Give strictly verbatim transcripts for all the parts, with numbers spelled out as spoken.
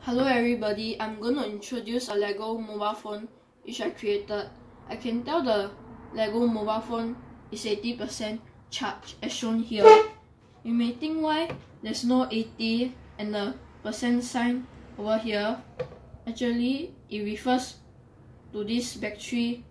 Hello everybody, I'm going to introduce a Lego mobile phone which I created. I can tell the Lego mobile phone is eighty percent charged as shown here. You may think why there's no eighty and the percent sign over here. Actually, it refers to this battery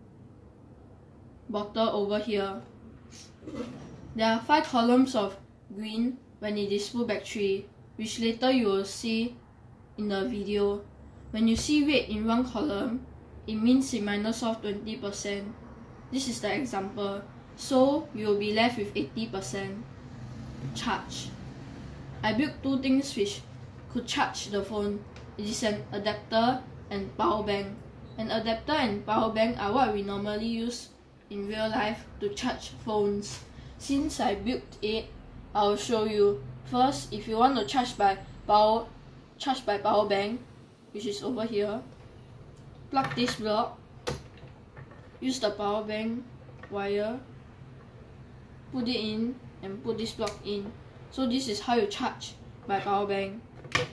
bottle over here. There are five columns of green when it is full battery, which later you will see in the video. When you see red in one column, it means it minus off twenty percent. This is the example. So you will be left with eighty percent charge. I built two things which could charge the phone. It is an adapter and power bank. An adapter and power bank are what we normally use in real life to charge phones. Since I built it, I will show you. First, if you want to charge by power charge by power bank, which is over here, plug this block, use the power bank wire, put it in and put this block in. So this is how you charge by power bank.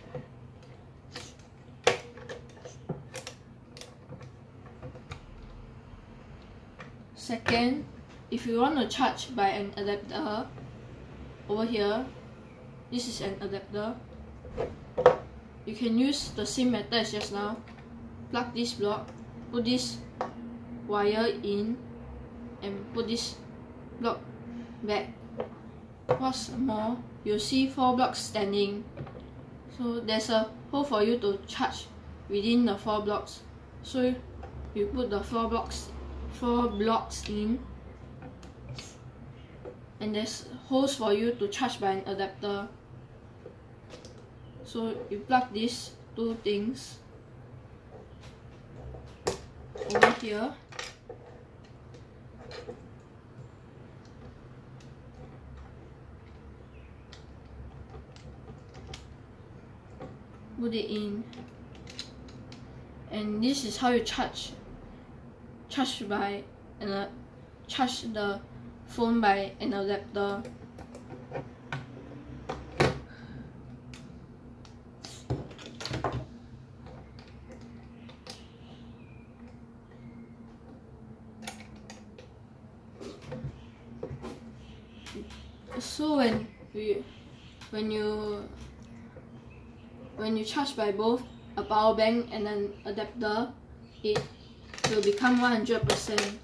Second, if you want to charge by an adapter, over here, this is an adapter. You can use the same method as just now. Plug this block, put this wire in, and put this block back. What's more, you'll see four blocks standing. So there's a hole for you to charge within the four blocks. So you put the four blocks, four blocks in, and there's holes for you to charge by an adapter. So you plug these two things over here. Put it in, and this is how you charge charge by and uh, charge the phone by an adapter. So when you when you when you charge by both a power bank and an adapter, it will become one hundred percent.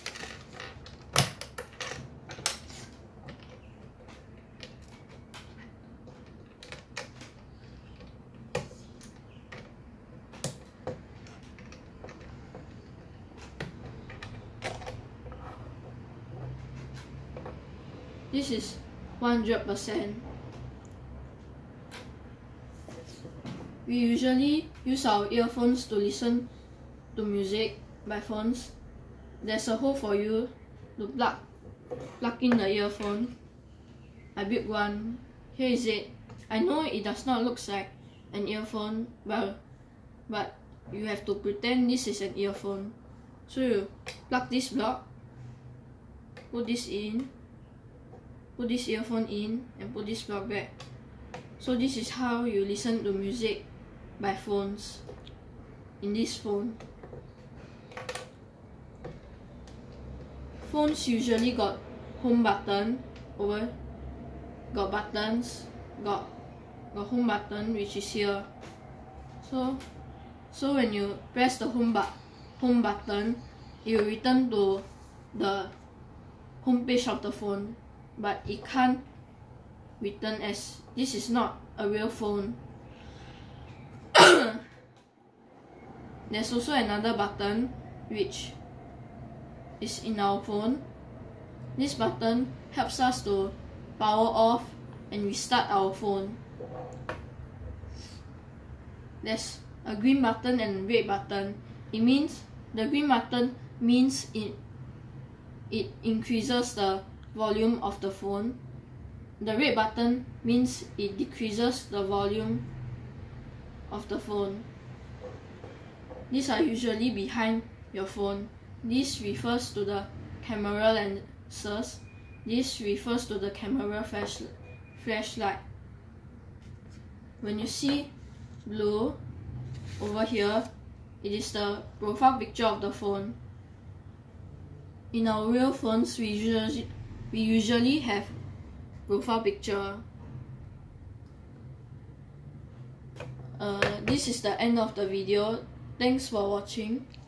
This is one hundred percent. We usually use our earphones to listen to music by phones. There's a hole for you to plug, plug in the earphone. I built one. Here is it. I know it does not look like an earphone, well, but you have to pretend this is an earphone. So you plug this block, put this in, put this earphone in, and put this block back. So this is how you listen to music by phones in this phone. Phones usually got home button over, got buttons, got got home button which is here. So so when you press the home but home button, it will return to the home page of the phone. But it can't return as this is not a real phone. There's also another button which is in our phone. This button helps us to power off and restart our phone. There's a green button and a red button. It means the green button means it it increases the volume of the phone. The red button means it decreases the volume of the phone. These are usually behind your phone. This refers to the camera lenses. This refers to the camera flash flashlight. When you see blue over here, it is the profile picture of the phone. In our real phones, we usually, we usually have profile picture. Uh, this is the end of the video. Thanks for watching.